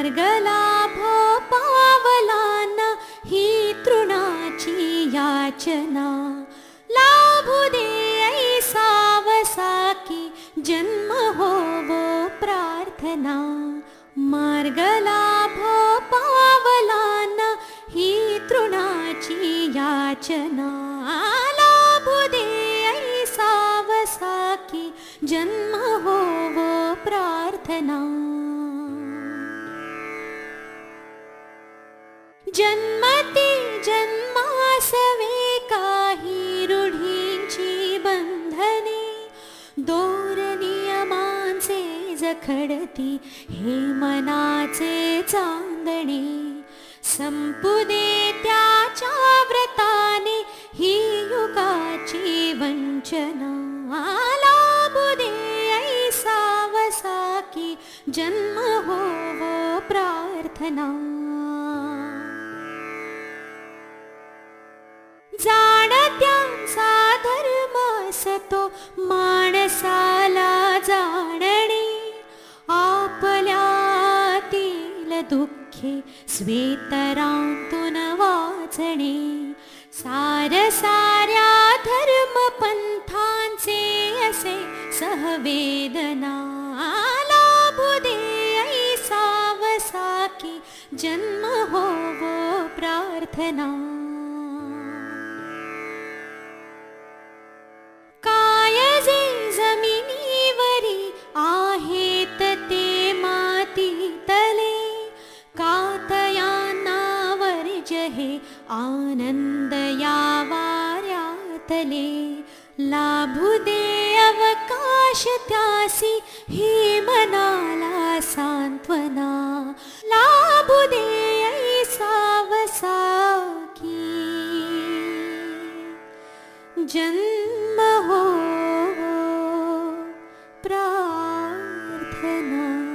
मार्ग लाभो पावलाना ही तृणाची याचना. लाभू दे ऐसा वसा की जन्म होवो प्रार्थना. मार्ग लाभो पावलाना ही तृणाची याचना. लाभू दे ऐसा वसा की जन्म होवो प्रार्थना. जन्मते जन्मासवे काही रूढींची बंधने. दोर नियमांचे जखडती हे मनाचे चांदणे. संपू दे त्याच्या व्रताने ही युगाची वंचना. लाभू दे ऐसा वसा की जन्म होवो प्रार्थना. जाणत्यांचा धर्म असतो माणसाला जाणणे. आपल्यातील दुःखे स्वेतरांतून वाचणे. सार साऱ्या धर्मपंथांचे असे सहवेदना. लाभू दे ऐसा वसा की जन्म होवो प्रार्थना. कायजे जमिनीवरी आहेत ते माती तले. कातयांना वर्ज हे आनंद या वाऱ्यातले. लाभू दे अवकाश त्यासी ही मनाला सांत्वना. लाभू दे ऐसा वसा की जन्म हो प्रार्थना.